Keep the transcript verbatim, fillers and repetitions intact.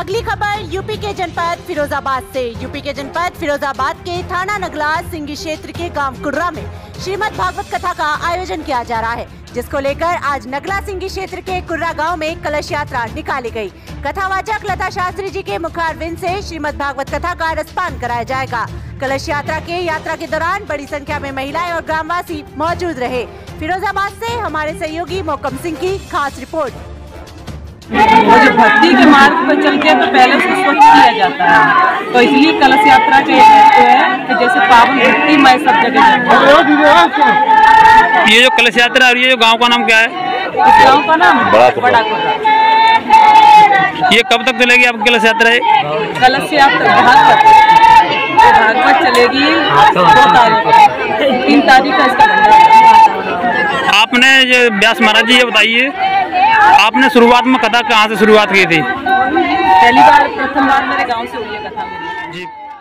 अगली खबर यूपी के जनपद फिरोजाबाद से। यूपी के जनपद फिरोजाबाद के थाना नगला सिंगी क्षेत्र के गांव कुर्रा में श्रीमद् भागवत कथा का आयोजन किया जा रहा है, जिसको लेकर आज नगला सिंगी क्षेत्र के कुर्रा गांव में कलश यात्रा निकाली गई। कथावाचक लता शास्त्री जी के मुखारविंद से श्रीमद् भागवत कथा का रसपान कराया जाएगा। कलश यात्रा के यात्रा के दौरान बड़ी संख्या में महिलाएं और ग्रामवासी मौजूद रहे। फिरोजाबाद से हमारे सहयोगी मोहकम सिंह की खास रिपोर्ट। वो जो भक्ति के मार्ग पर चलते हैं तो पहले उसको स्वच्छ किया जाता है, तो इसलिए कलश यात्रा के महत्व है कि जैसे पावन भक्तिमय सब जगह। ये जो कलश यात्रा और ये जो गांव का नाम क्या है? इस गांव का नाम बड़ा कुर्रा। ये कब तक चलेगी आपकी कलश यात्रा है? कलश यात्रा भागवत भागवत चलेगी दो तारीख तीन तारीख का इसका भंडारा। आपने ये व्यास महाराज जी ये बताइए, आपने शुरुआत में कथा कहाँ से शुरुआत की थी? पहली बार प्रथम बार मेरे गांव से हुई है कथा मेरी। जी।